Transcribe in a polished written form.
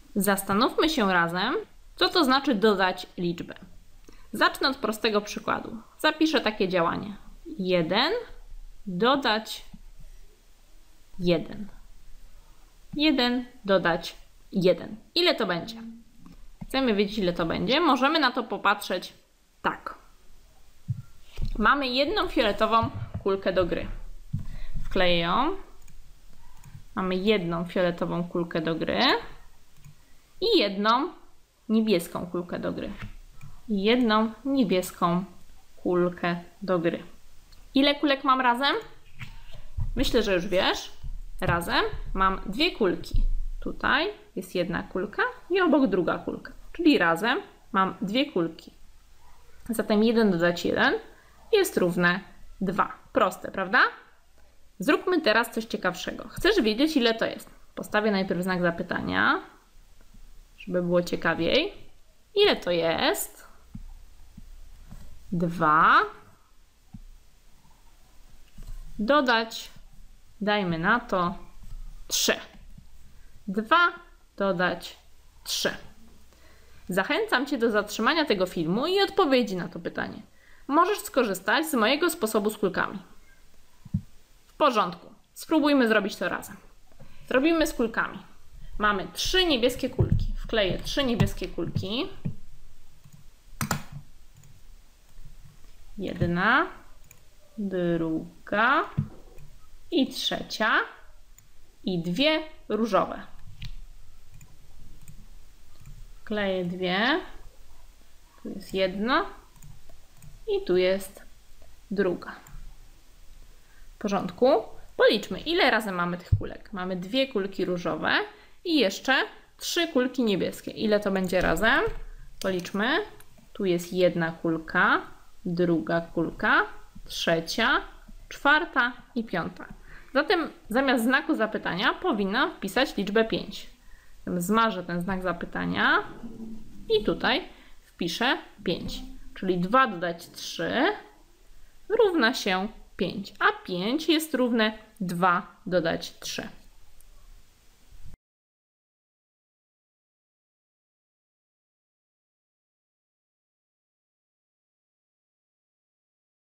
Zastanówmy się razem, co to znaczy dodać liczbę. Zacznę od prostego przykładu. Zapiszę takie działanie. 1 dodać 1. 1 dodać 1. Ile to będzie? Chcemy wiedzieć, ile to będzie. Możemy na to popatrzeć tak. Mamy jedną fioletową kulkę do gry. Wkleję ją. Mamy jedną fioletową kulkę do gry i jedną niebieską kulkę do gry. I jedną niebieską kulkę do gry. Ile kulek mam razem? Myślę, że już wiesz. Razem mam dwie kulki. Tutaj jest jedna kulka i obok druga kulka. Czyli razem mam dwie kulki. Zatem 1 dodać 1 jest równe 2. Proste, prawda? Zróbmy teraz coś ciekawszego. Chcesz wiedzieć, ile to jest? Postawię najpierw znak zapytania, żeby było ciekawiej. Ile to jest? 2 dodać, dajmy na to 3. 2 dodać 3. Zachęcam Cię do zatrzymania tego filmu i odpowiedzi na to pytanie. Możesz skorzystać z mojego sposobu z kulkami. W porządku. Spróbujmy zrobić to razem. Zrobimy z kulkami. Mamy 3 niebieskie kulki. Wkleję 3 niebieskie kulki. Jedna, druga i trzecia. I 2 różowe. Wkleję 2. Tu jest jedna. I tu jest druga. W porządku. Policzmy, ile razem mamy tych kulek. Mamy 2 kulki różowe i jeszcze 3 kulki niebieskie. Ile to będzie razem? Policzmy. Tu jest jedna kulka, druga kulka, trzecia, czwarta i piąta. Zatem zamiast znaku zapytania powinnam wpisać liczbę 5. Zmarzę ten znak zapytania i tutaj wpiszę 5. Czyli 2 dodać 3 równa się 5, a 5 jest równe 2 dodać 3.